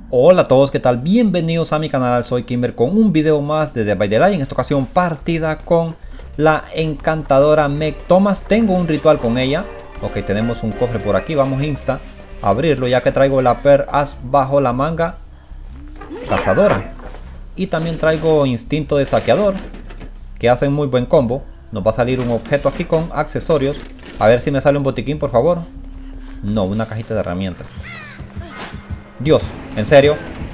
Hola a todos, ¿qué tal? Bienvenidos a mi canal, soy Kimber con un video más de Dead by Daylight. En esta ocasión partida con la encantadora Meg Thomas. Tengo un ritual con ella. Ok, tenemos un cofre por aquí, vamos insta a abrirlo ya que traigo la per as bajo la manga cazadora. Y también traigo instinto de saqueador, que hacen muy buen combo. Nos va a salir un objeto aquí con accesorios. A ver si me sale un botiquín, por favor. No, una cajita de herramientas. Dios, ¿en serio?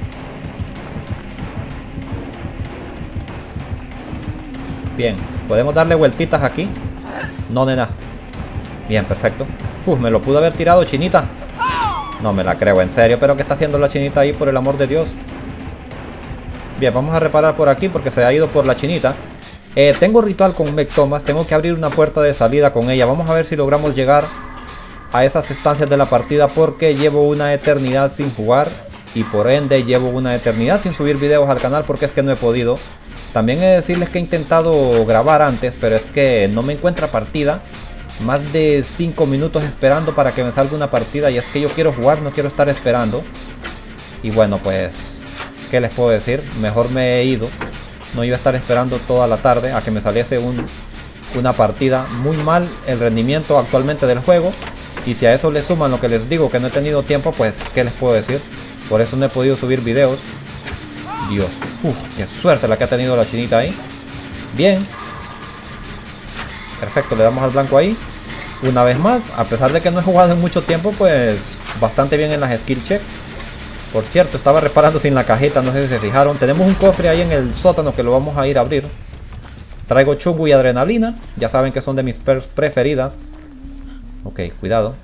Bien, podemos darle vueltitas aquí. No, nena. Bien, perfecto. Me lo pudo haber tirado chinita. No me la creo, en serio. Pero ¿qué está haciendo la chinita ahí, por el amor de Dios? Bien, vamos a reparar por aquí porque se ha ido por la chinita. Tengo ritual con Meg Thomas. Tengo que abrir una puerta de salida con ella. Vamos a ver si logramos llegar a esas estancias de la partida, porque llevo una eternidad sin jugar y por ende llevo una eternidad sin subir videos al canal porque es que no he podido. También he de decirles que he intentado grabar antes, pero es que no me encuentra partida. Más de 5 minutos esperando para que me salga una partida, y es que yo quiero jugar, no quiero estar esperando. Y bueno, pues, ¿qué les puedo decir? Mejor me he ido. No iba a estar esperando toda la tarde a que me saliese una partida. Muy mal el rendimiento actualmente del juego. Y si a eso le suman lo que les digo, que no he tenido tiempo, pues, ¿qué les puedo decir? Por eso no he podido subir videos. Dios, qué suerte la que ha tenido la chinita ahí. Bien. Perfecto, le damos al blanco ahí. Una vez más, a pesar de que no he jugado en mucho tiempo, pues, bastante bien en las skill checks. Por cierto, estaba reparando sin la cajita, no sé si se fijaron. Tenemos un cofre ahí en el sótano que lo vamos a ir a abrir. Traigo chumbo y adrenalina. Ya saben que son de mis perks preferidas. Ok, cuidado.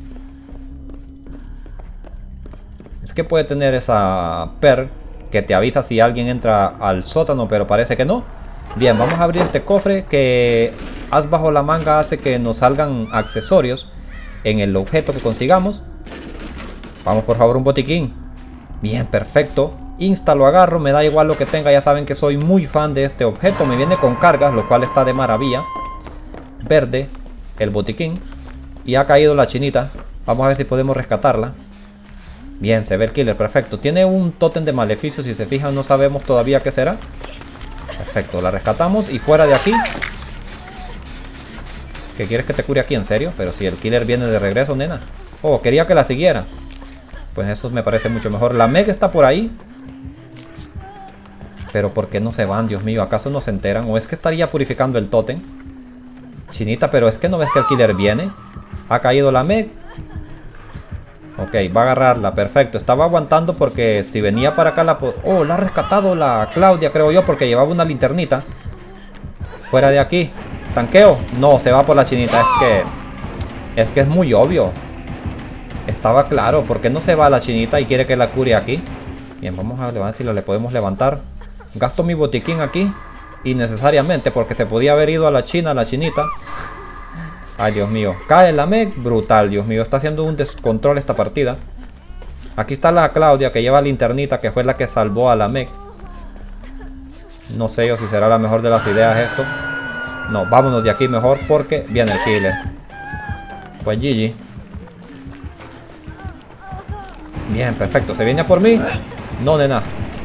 Es que puede tener esa perk que te avisa si alguien entra al sótano, pero parece que no. Bien, vamos a abrir este cofre que as bajo la manga hace que nos salgan accesorios en el objeto que consigamos. Vamos, por favor, un botiquín. Bien, perfecto. Insta lo agarro, me da igual lo que tenga. Ya saben que soy muy fan de este objeto. Me viene con cargas, lo cual está de maravilla. Verde, el botiquín. Y ha caído la chinita. Vamos a ver si podemos rescatarla. Bien, se ve el killer, perfecto. Tiene un tótem de maleficio, si se fijan no sabemos todavía qué será. Perfecto, la rescatamos y fuera de aquí. ¿Qué quieres que te cure aquí? ¿En serio? Pero si el killer viene de regreso, nena. Oh, quería que la siguiera. Pues eso me parece mucho mejor. La Meg está por ahí. Pero ¿por qué no se van? Dios mío, ¿acaso no se enteran? ¿O es que estaría purificando el tótem? Chinita, pero es que no ves que el killer viene. Ha caído la Meg. Ok, va a agarrarla, perfecto. Estaba aguantando porque si venía para acá la... Oh, la ha rescatado la Claudia, creo yo, porque llevaba una linternita. Fuera de aquí. ¿Tanqueo? No, se va por la chinita. Es que es muy obvio. Estaba claro, ¿por qué no se va la chinita y quiere que la cure aquí? Bien, vamos a ver si le podemos levantar. Gasto mi botiquín aquí innecesariamente porque se podía haber ido a la chinita. Ay, Dios mío. Cae la Meg. Brutal, Dios mío. Está haciendo un descontrol esta partida. Aquí está la Claudia que lleva linternita, que fue la que salvó a la Meg. No sé yo si será la mejor de las ideas esto. No, vámonos de aquí mejor porque viene el killer. Pues GG. Bien, perfecto. ¿Se viene a por mí? No, nena.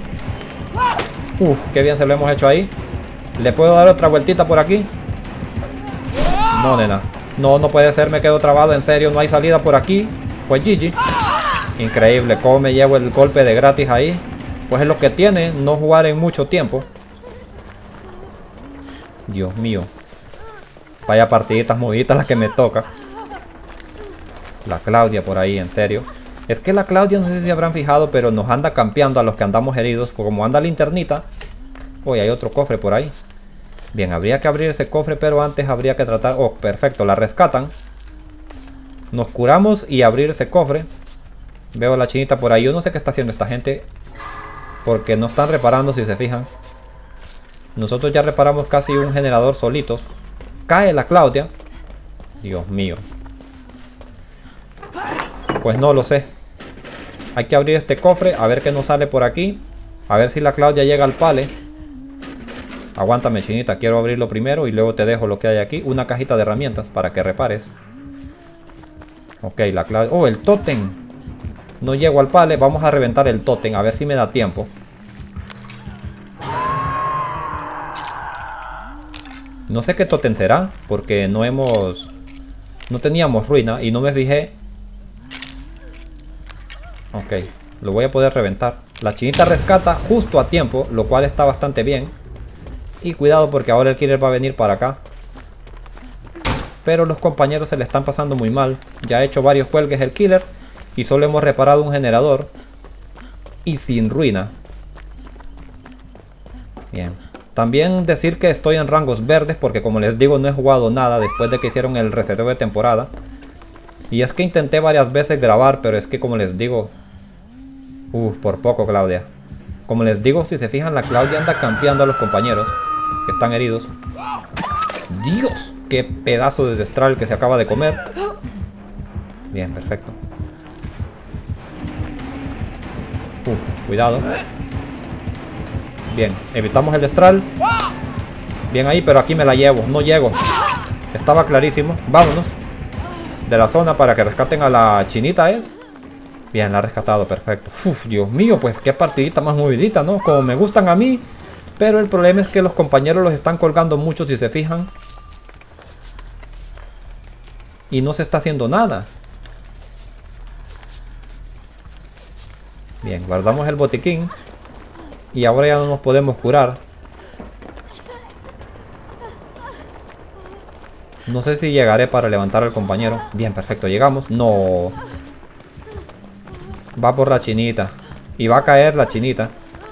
Qué bien se lo hemos hecho ahí. ¿Le puedo dar otra vueltita por aquí? No, nena. No, no puede ser, me quedo trabado, en serio, no hay salida por aquí. Pues GG. Increíble, cómo me llevo el golpe de gratis ahí. Pues es lo que tiene no jugar en mucho tiempo. Dios mío. Vaya partiditas moviditas las que me toca. La Claudia por ahí, en serio. Es que la Claudia, no sé si se habrán fijado, pero nos anda campeando a los que andamos heridos. Como anda linternita. Uy, hay otro cofre por ahí. Bien, habría que abrir ese cofre, pero antes habría que tratar... Oh, perfecto, la rescatan. Nos curamos y abrir ese cofre. Veo a la chinita por ahí. Yo no sé qué está haciendo esta gente, porque no están reparando, si se fijan. Nosotros ya reparamos casi un generador solitos. Cae la Claudia. Dios mío. Pues no lo sé. Hay que abrir este cofre, a ver qué nos sale por aquí. A ver si la Claudia llega al pale. Aguántame, chinita, quiero abrirlo primero y luego te dejo lo que hay aquí. Una cajita de herramientas para que repares. Ok, la clave... Oh, el tótem. No llego al pallet. Vamos a reventar el tótem. A ver si me da tiempo. No sé qué tótem será. Porque no teníamos ruina. Y no me fijé. Ok. Lo voy a poder reventar. La chinita rescata justo a tiempo. Lo cual está bastante bien. Y cuidado porque ahora el killer va a venir para acá. Pero los compañeros se le están pasando muy mal. Ya ha hecho varios cuelgues el killer. Y solo hemos reparado un generador. Y sin ruina. Bien. También decir que estoy en rangos verdes. Porque como les digo no he jugado nada después de que hicieron el reseteo de temporada. Y es que intenté varias veces grabar. Pero es que como les digo... por poco Claudia. Como les digo, si se fijan, la Claudia anda campeando a los compañeros que están heridos. ¡Dios! ¡Qué pedazo de destral que se acaba de comer! Bien, perfecto. Cuidado. Bien, evitamos el destral. Bien ahí, pero aquí me la llevo. No llego. Estaba clarísimo. Vámonos de la zona para que rescaten a la chinita, ¿eh? Bien, la ha rescatado, perfecto. Dios mío, pues qué partidita más movidita, ¿no? Como me gustan a mí. Pero el problema es que los compañeros los están colgando mucho, si se fijan. Y no se está haciendo nada. Bien, guardamos el botiquín. Y ahora ya no nos podemos curar. No sé si llegaré para levantar al compañero. Bien, perfecto, llegamos. No. Va por la chinita. Y va a caer la chinita.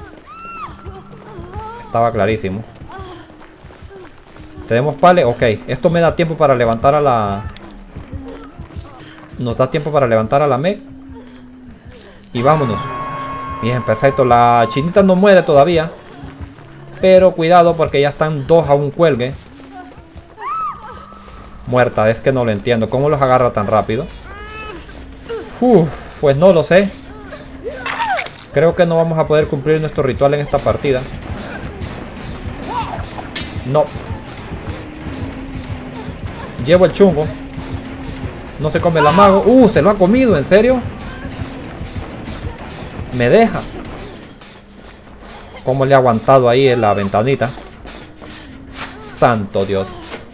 Estaba clarísimo. Tenemos pale. Ok, esto me da tiempo para levantar a la... Nos da tiempo para levantar a la mech. Y vámonos. Bien, perfecto. La chinita no muere todavía. Pero cuidado porque ya están dos a un cuelgue. Muerta, es que no lo entiendo. ¿Cómo los agarra tan rápido? Pues no lo sé. Creo que no vamos a poder cumplir nuestro ritual en esta partida. No. Llevo el chungo. No se come el amago. Se lo ha comido, ¿en serio? Me deja. ¿Cómo le ha aguantado ahí en la ventanita? Santo Dios.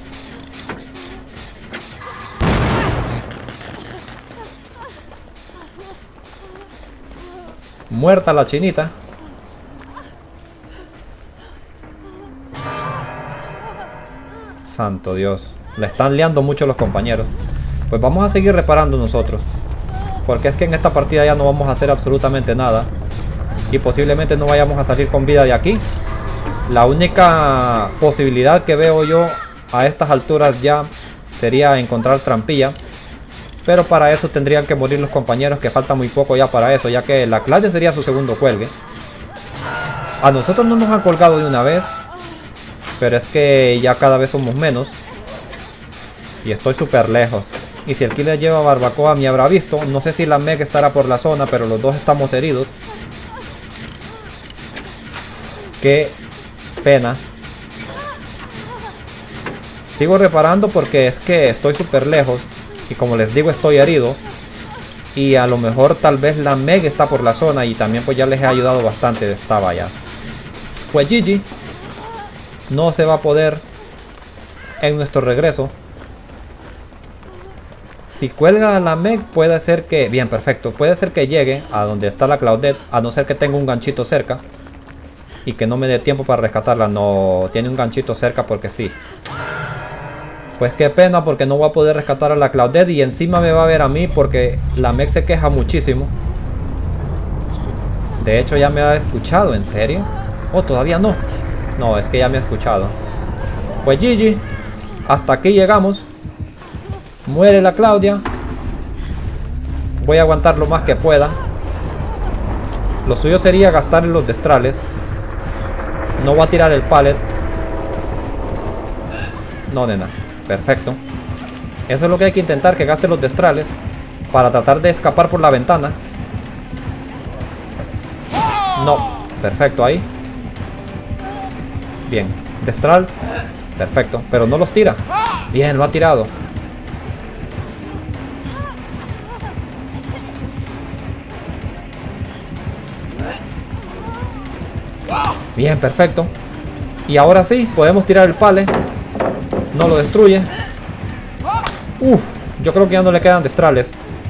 Muerta la chinita. Santo Dios. La están liando mucho los compañeros. Pues vamos a seguir reparando nosotros. Porque es que en esta partida ya no vamos a hacer absolutamente nada. Y posiblemente no vayamos a salir con vida de aquí. La única posibilidad que veo yo a estas alturas ya sería encontrar trampilla. Pero para eso tendrían que morir los compañeros, que falta muy poco ya para eso, ya que la Claudia sería su segundo cuelgue. A nosotros no nos han colgado de una vez, pero es que ya cada vez somos menos. Y estoy súper lejos. Y si el killer lleva barbacoa me habrá visto. No sé si la mech estará por la zona, pero los dos estamos heridos. Qué pena. Sigo reparando porque es que estoy súper lejos. Y como les digo, estoy herido. Y a lo mejor tal vez la mech está por la zona. Y también pues ya les he ayudado bastante de esta valla. Pues GG. No se va a poder en nuestro regreso. Si cuelga la mech puede ser que... Bien, perfecto. Puede ser que llegue a donde está la Claudette. A no ser que tenga un ganchito cerca. Y que no me dé tiempo para rescatarla. No, tiene un ganchito cerca porque sí. Pues qué pena porque no voy a poder rescatar a la Claudette. Y encima me va a ver a mí porque la mech se queja muchísimo. De hecho ya me ha escuchado. ¿En serio? Oh, todavía no. No, es que ya me ha escuchado. Pues GG. Hasta aquí llegamos. Muere la Claudia. Voy a aguantar lo más que pueda. Lo suyo sería gastar en los destrales. No voy a tirar el pallet. No, nena. Perfecto. Eso es lo que hay que intentar, que gaste los destrales para tratar de escapar por la ventana. No. Perfecto, ahí. Bien. Destral. Perfecto. Pero no los tira. Bien, lo ha tirado. Bien, perfecto. Y ahora sí, podemos tirar el pale. No lo destruye. Uf, yo creo que ya no le quedan destrales.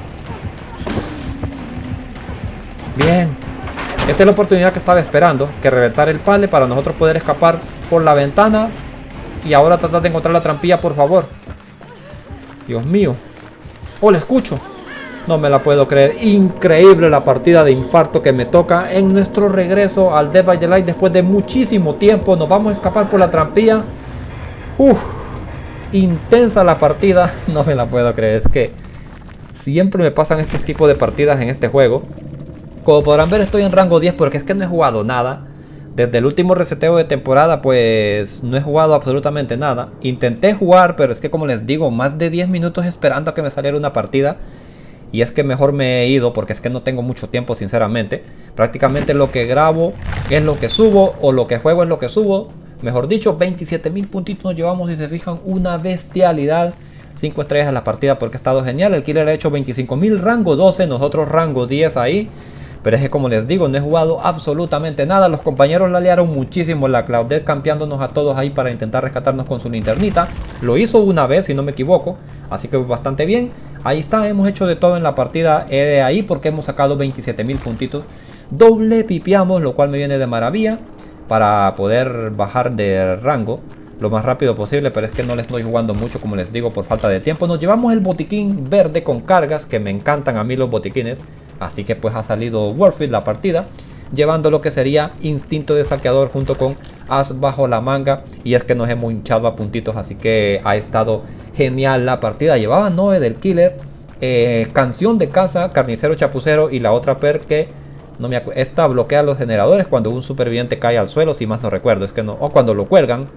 Bien. Esta es la oportunidad que estaba esperando, que reventar el pale para nosotros poder escapar por la ventana. Y ahora tratar de encontrar la trampilla, por favor. Dios mío. Oh, la escucho. No me la puedo creer. Increíble la partida de infarto que me toca en nuestro regreso al Dead by Daylight después de muchísimo tiempo. Nos vamos a escapar por la trampilla. Uf, intensa la partida. No me la puedo creer. Es que siempre me pasan este tipo de partidas en este juego. Como podrán ver, estoy en rango 10 porque es que no he jugado nada. Desde el último reseteo de temporada, pues no he jugado absolutamente nada. Intenté jugar, pero es que como les digo, más de 10 minutos esperando a que me saliera una partida. Y es que mejor me he ido porque es que no tengo mucho tiempo, sinceramente. Prácticamente lo que grabo es lo que subo, o lo que juego es lo que subo. Mejor dicho, 27.000 puntitos nos llevamos, si se fijan, una bestialidad. 5 estrellas en la partida porque ha estado genial. El killer ha hecho 25.000, rango 12, nosotros rango 10 ahí. Pero es que como les digo, no he jugado absolutamente nada. Los compañeros la liaron muchísimo. La Claudette campeándonos a todos ahí para intentar rescatarnos con su linternita. Lo hizo una vez, si no me equivoco. Así que bastante bien. Ahí está, hemos hecho de todo en la partida de ahí porque hemos sacado 27.000 puntitos. Doble pipiamos, lo cual me viene de maravilla para poder bajar de rango lo más rápido posible. Pero es que no le estoy jugando mucho, como les digo, por falta de tiempo. Nos llevamos el botiquín verde con cargas, que me encantan a mí los botiquines. Así que pues ha salido worth it la partida, llevando lo que sería instinto de saqueador junto con as bajo la manga. Y es que nos hemos hinchado a puntitos, así que ha estado genial la partida. Llevaba 9 del killer, canción de caza, carnicero chapucero y la otra per que no me acuerdo. Esta bloquea los generadores cuando un superviviente cae al suelo, si más no recuerdo. Es que no, o cuando lo cuelgan.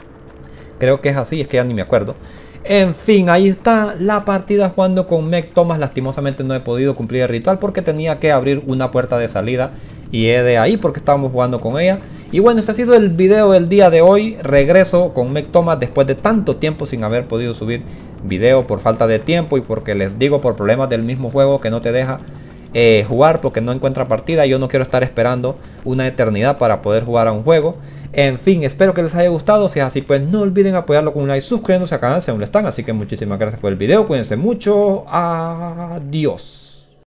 Creo que es así, es que ya ni me acuerdo. En fin, ahí está la partida jugando con Meg Thomas. Lastimosamente no he podido cumplir el ritual porque tenía que abrir una puerta de salida. Y he de ahí porque estábamos jugando con ella. Y bueno, este ha sido el video del día de hoy. Regreso con Meg Thomas después de tanto tiempo sin haber podido subir video por falta de tiempo. Y porque les digo, por problemas del mismo juego que no te deja jugar porque no encuentra partida. Yo no quiero estar esperando una eternidad para poder jugar a un juego. En fin, espero que les haya gustado. Si es así, pues no olviden apoyarlo con un like, suscribiéndose al canal si aún lo están. Así que muchísimas gracias por el video. Cuídense mucho. Adiós.